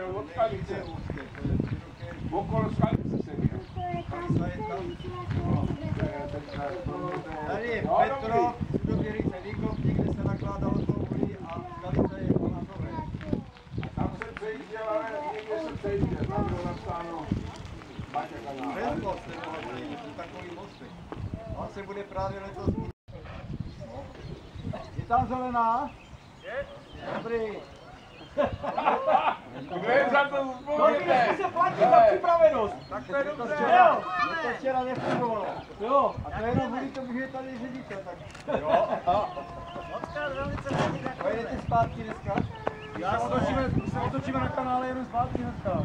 od Skalice. Okolo Skalice jsem měl. Tady je Petro, Sudověrice Výkop, kde se nakládalo to uhlí a Skalice je Palatové. Tam se přejížděl, ale někde se přejížděl. Tam bylo napsáno Baťa kanál. Velkost je takový mostek. On se bude právě letos... Je tam zelená? Je. Dobrý. Kdo je za to zodpovědný? Se platí za připravenost. Tak to je dobře. Jo. To včera nefungovalo. Jo. A to jenom kvůli tomu, že je tady ředitel. Jo. Pojedete zpátky dneska? Já se otočíme na kanále jenom zpátky dneska.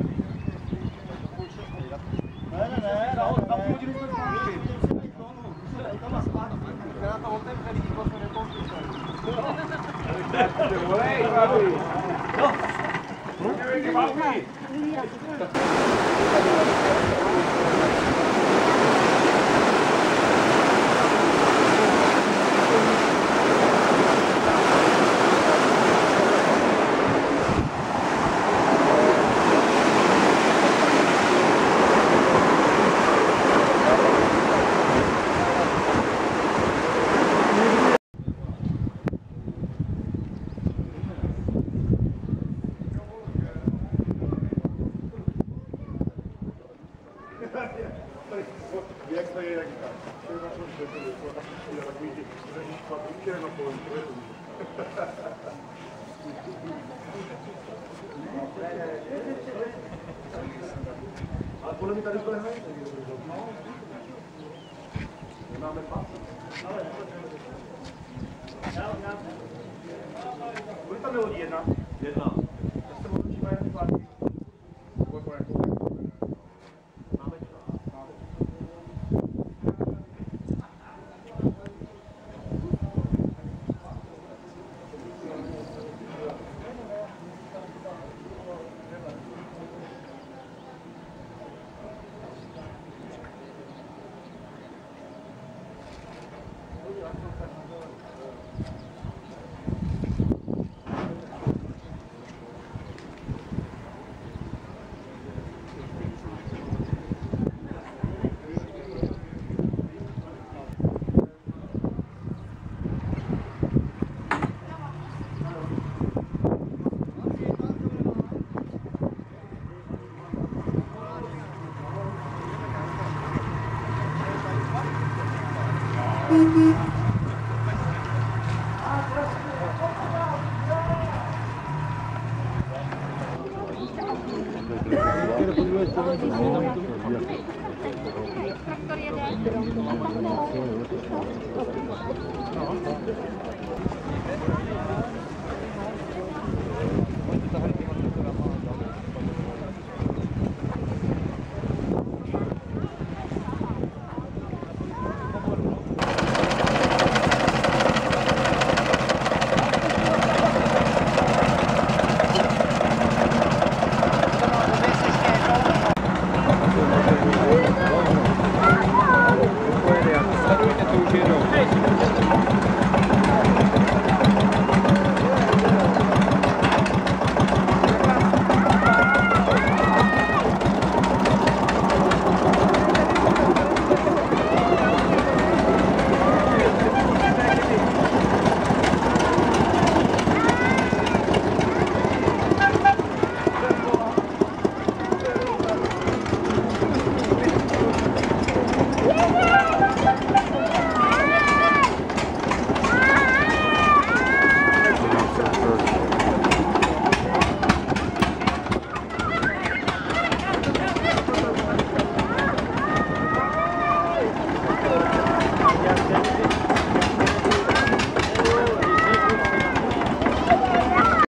Ne, na půl hodiny jsme zpátky. To má zpátky. Já to otevřeli, nikdo se nepouštěl. Volej, babi. No. Můžeme babi. Jak to je, jak tak. To je na tom, že to je takový ty patruky na polem. Ale podle mě tady tohle hrají. Nemáme pas. Kolik tam bylo jedna? Jedna. Já se otočíme jen zpátky. Traktor jede.